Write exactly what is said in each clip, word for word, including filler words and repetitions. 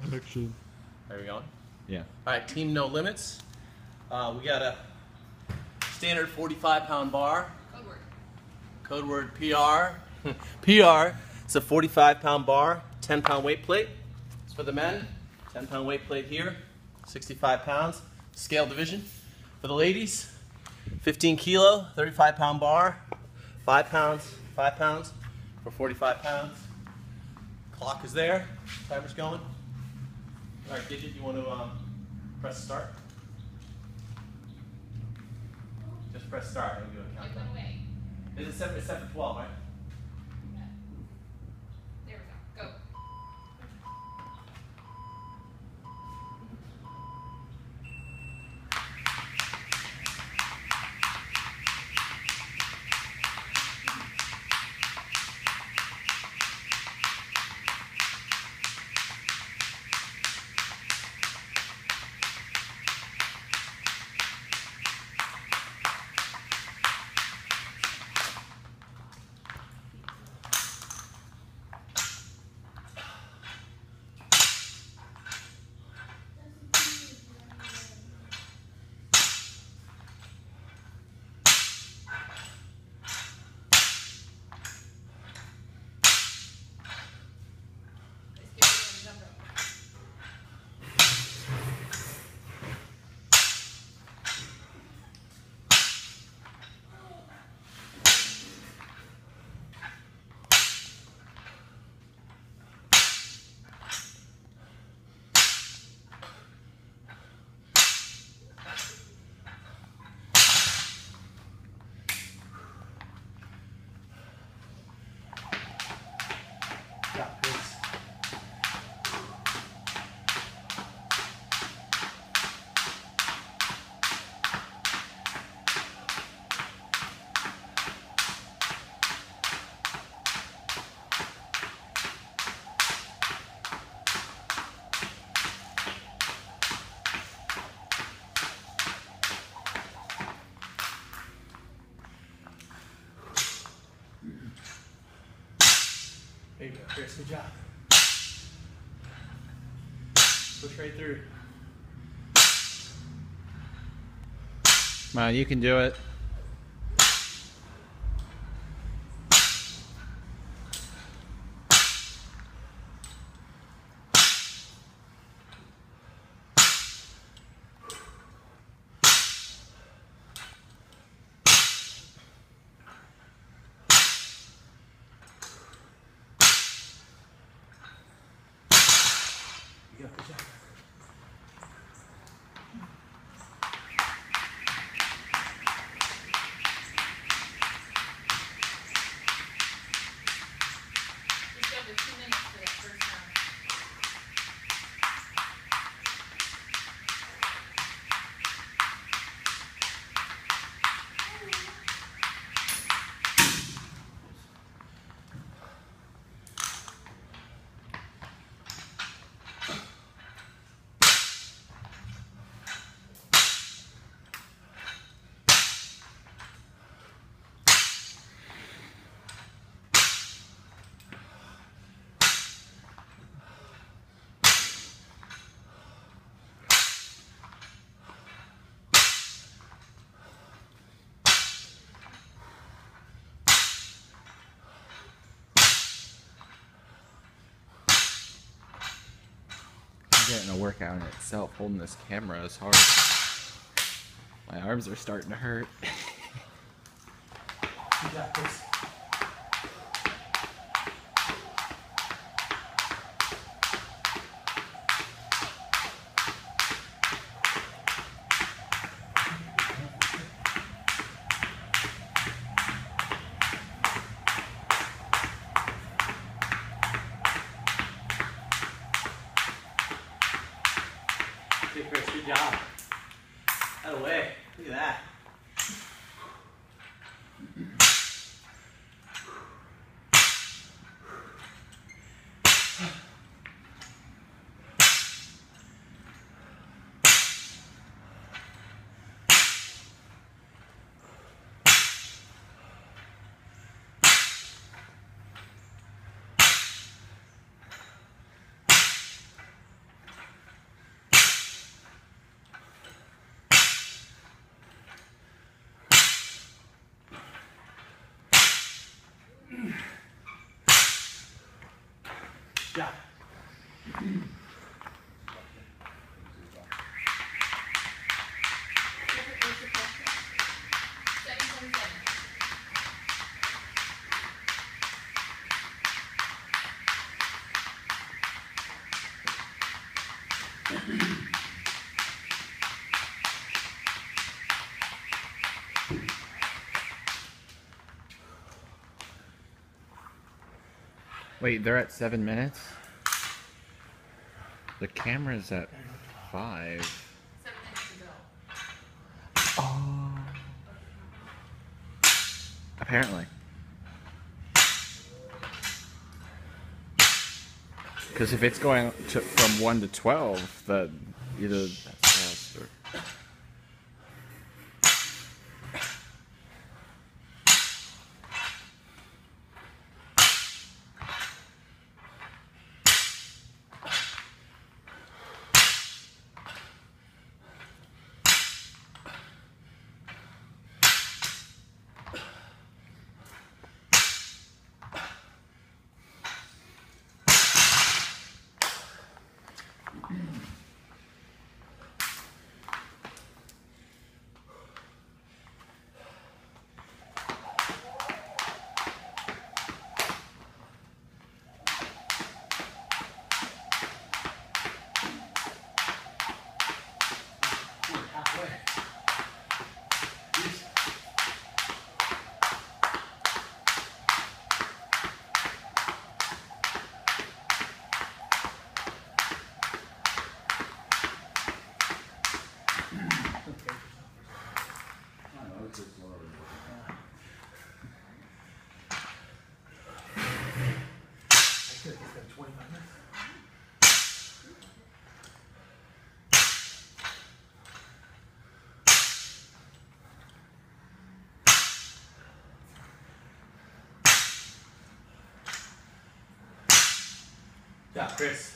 Action. There we go. Yeah. All right, team no limits. Uh, we got a standard forty-five pound bar. Code word. Code word P R. P R. It's a forty-five pound bar, ten pound weight plate. It's for the men. ten pound weight plate here, sixty-five pounds. Scale division. For the ladies, fifteen kilo, thirty-five pound bar, five pounds, five pounds for forty-five pounds. Clock is there. Timer's going. All right, Gidget, you want to um, press start? Just press start and do a Like countdown. one way. Is it set, it's set for twelve, right? Yeah. There we go. Go. Let's get rid of the jump rope. Yeah, please. There you go, Chris, good job. Push right through. Come on, you can do it. You go, good job. Just go for two minutes for that first round. I'm getting a workout in itself. Holding this camera is hard. My arms are starting to hurt. Good job, Chris. Okay, Chris, good job. Out of the way. Look at that. Wait, they're at seven minutes? The camera's at five. Seven minutes to go. Oh. Apparently. Because if it's going to, from one to twelve, then either that's fast or... Yeah, Chris.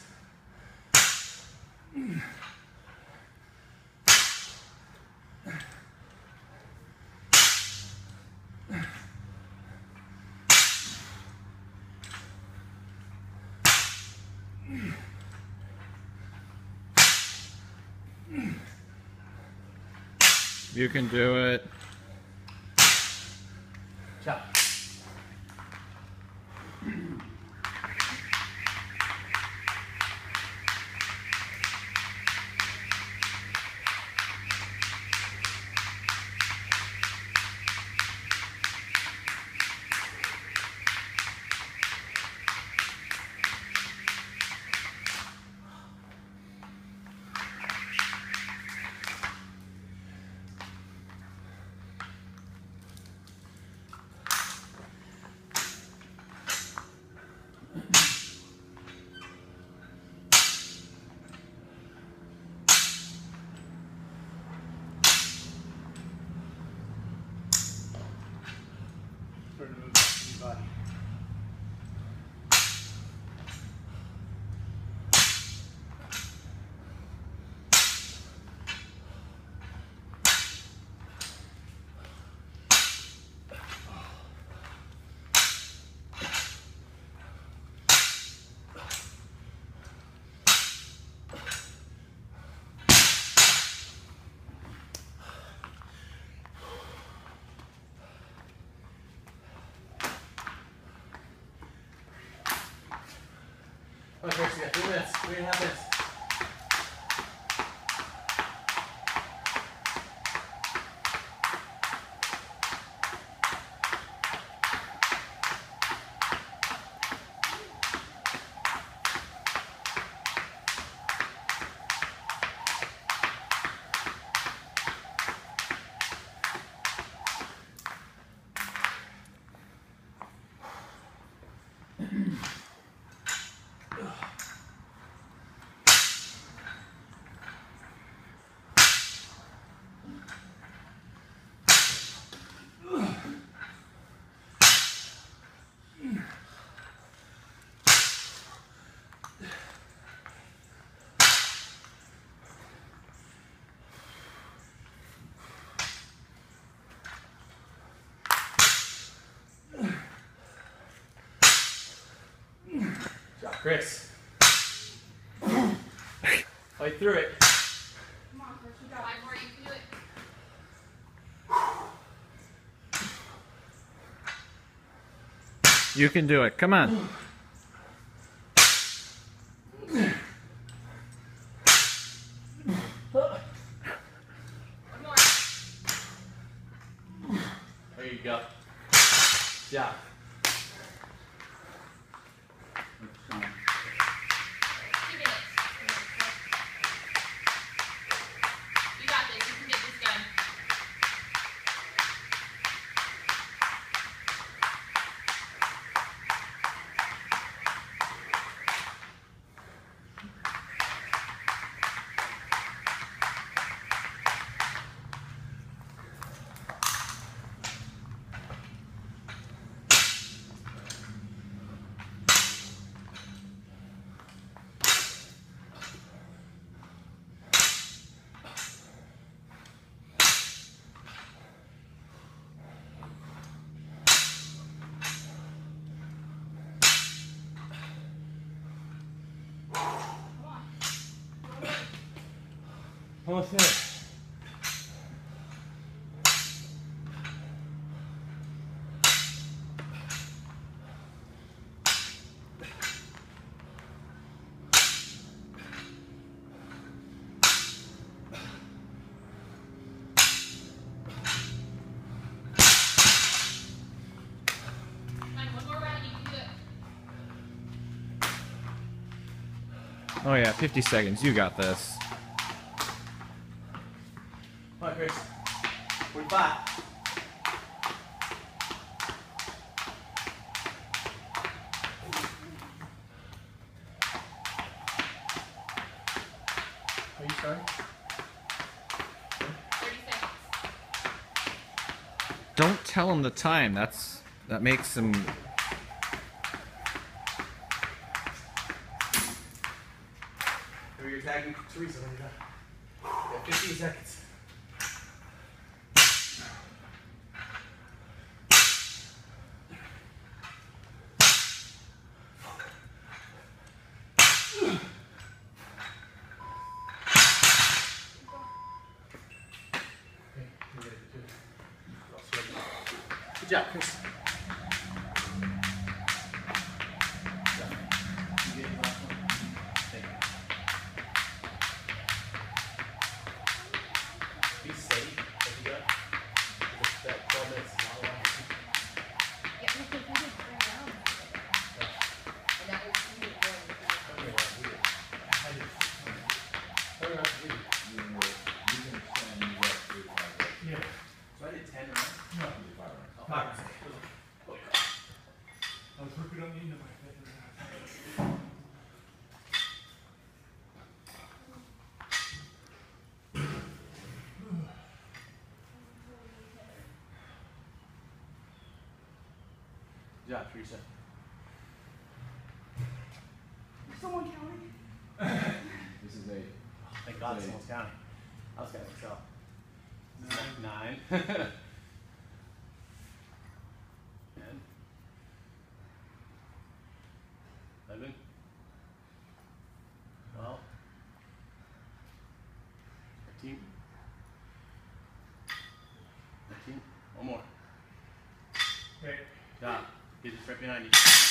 You can do it. Ciao. For the movement in your body. Come on, Chris, you got two minutes, three and a half minutes. Chris. Fight through it. Come on, Chris, you got five more, you can do it. You can do it. Come on. go. Yeah. Two minutes. You got this. You can get this done. Almost there. Fine, one more round. You can do it. Oh yeah, fifty seconds. You got this. Come on, Chris. forty-five. Are you starting? thirty seconds. Don't tell him the time. That's that makes him. Here you're tagging Teresa when you're done. You have fifteen seconds. Good job, Chris. Be safe as you go. Because that twelve minutes is not a lot. Yeah, we can do it right now. And that was you going. Yeah. So I did ten, right? No. Oh, five. I was working on the end of my Good job, Teresa. Someone counting? This is a. Thank God Eight. someone's counting. I was counting myself. Nine. Ten. Eleven. Twelve. Thirteen. Nineteen. One more. Okay. Good job. Get this right behind you.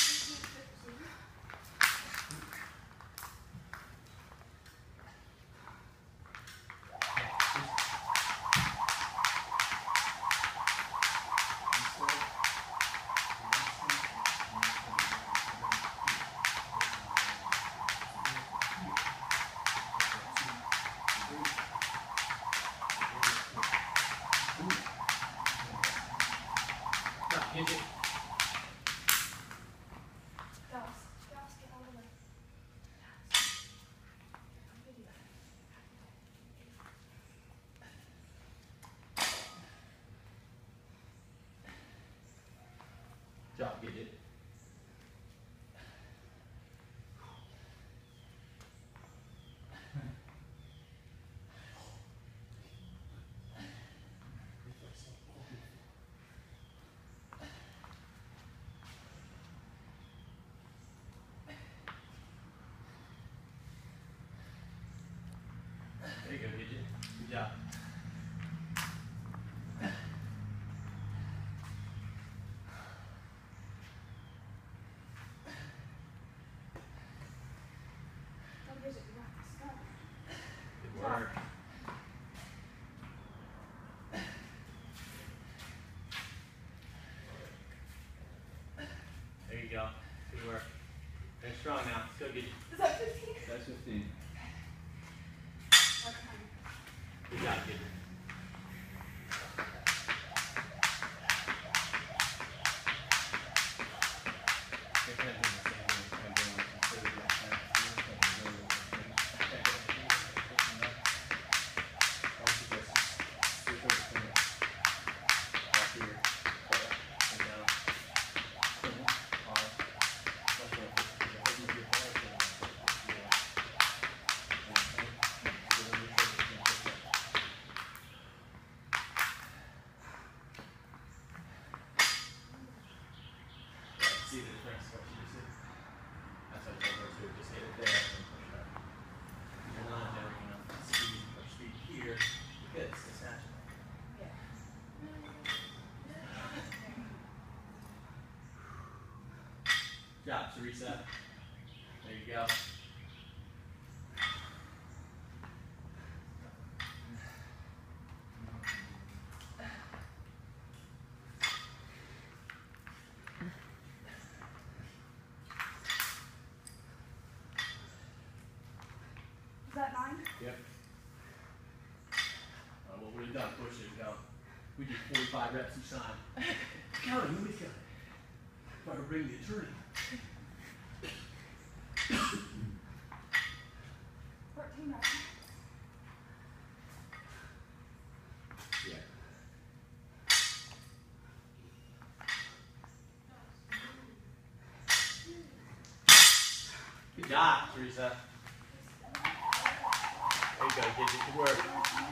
Get it. Job, get it. There you go, Gidget. Good job. Good work. job, Teresa. There you go. Is that nine? Yep. Uh, well, we're done pushing. Go. We do forty-five reps each time. Count it. Who's got it? Better bring the attorney. Fourteen, right? Yeah. Good job, Teresa. There you go, Gidget. Good work.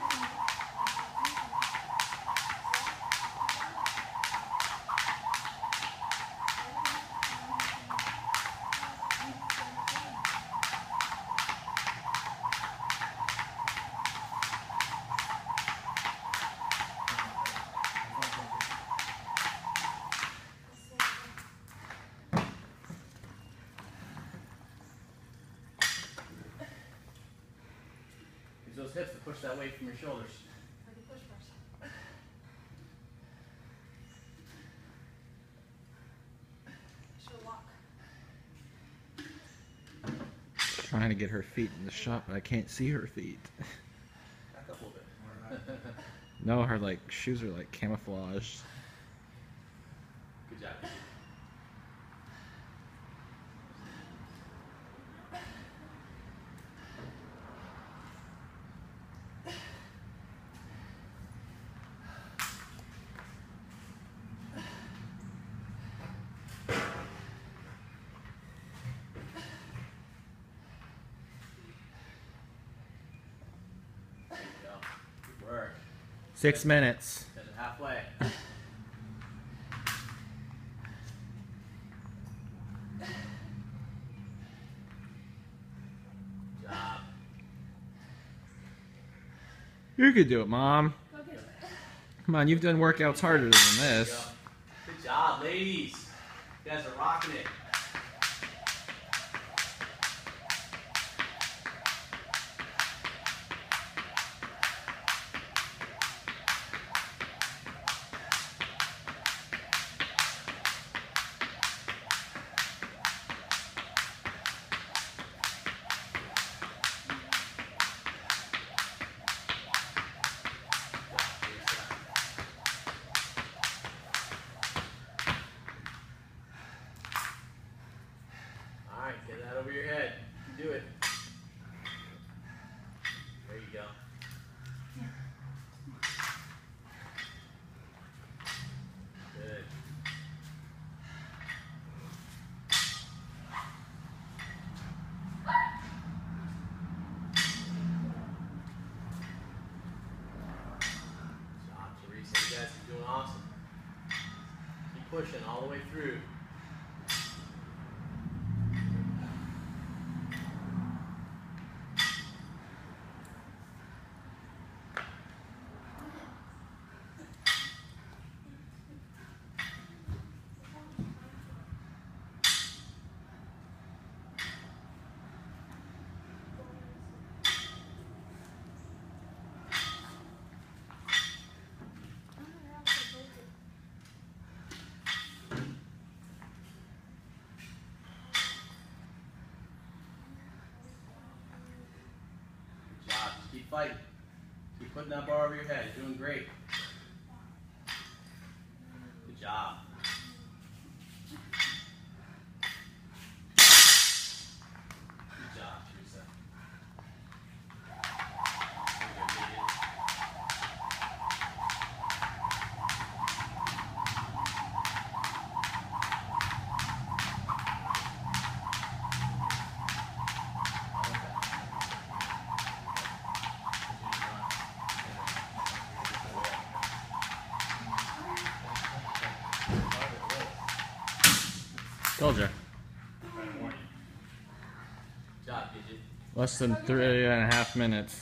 Use those hips to push that weight from your shoulders. I can push first. Should walk. Trying to get her feet in the shot, but I can't see her feet. Back up a little bit. No, her like shoes are like camouflaged. Good job. There you go. Good work. Six minutes. Guys are halfway. Good job. You could do it, Mom. Go get it. Come on, you've done workouts harder than There you this. go. Good job, ladies. You guys are rocking it. All right, get that over your head. You can do it. There you go. Good. Good job, Teresa. You guys are doing awesome. Keep pushing all the way through. Good job. Just keep fighting. Keep putting that bar over your head. You're doing great. Good job. Good job, Teresa. There you go, Gidget. Told you. Good job, Gidget. Less than three and a half minutes.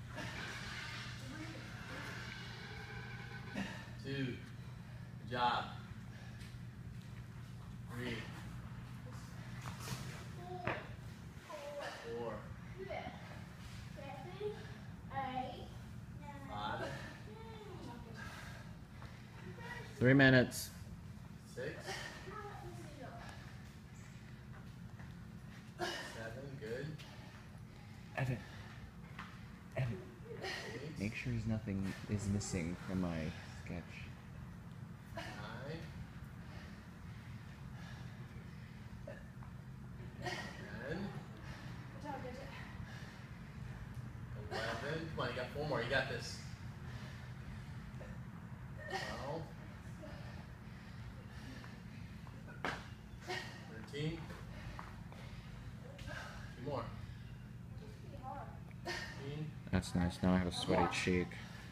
Two. Good job. Three. Three minutes. Six. Seven, good. Evan. Evan. Eight. Make sure nothing is missing from my sketch. Nine. Ten. Good job, Digit. Eleven. Come on, you got four more. You got this. Twelve. Thirteen. Two more. Fifteen. That's nice. Now I have a sweaty cheek.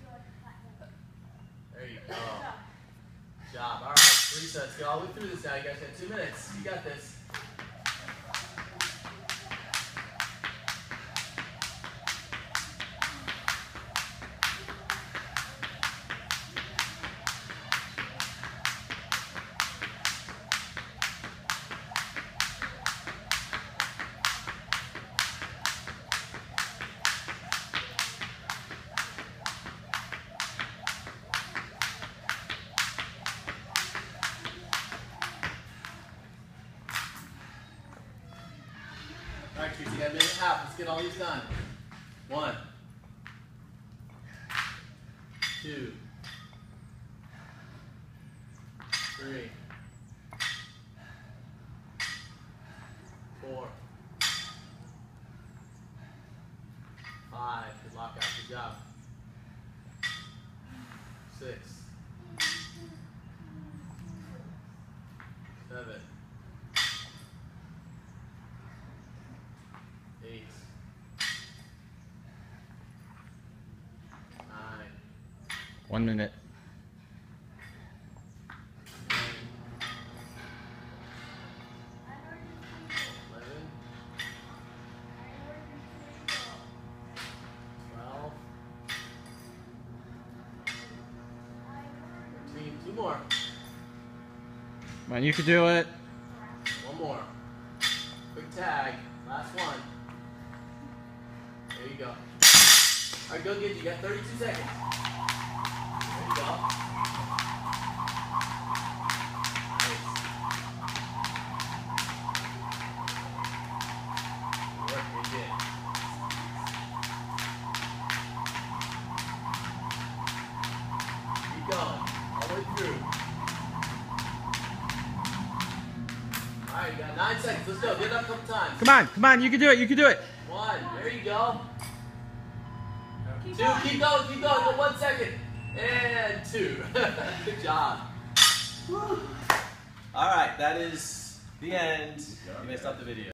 There you go. Good job. All right, three sets. Get all the way through this now. You guys got two minutes. You got this. All right, Tracy, you got a minute and a half. Let's get all these done. One. Two. Three. Four. Five. Good lockout. Good job. Six. Seven. Eight. Nine. One minute. Eleven. Twelve. Thirteen. Two more. Come on, you can do it. One more. Quick tag. Last one. There you go. All right, go get you. You got thirty-two seconds. There you go. Nice. Good work, good hit. Keep going. All the way through. All right, you got nine seconds. Let's go. Get it up a couple times. Come on, come on, you can do it, you can do it. One. There you go. Keep Two. going. Keep going. Keep going. Go one second. And two. Good job. All right. That is the end. You may stop the video.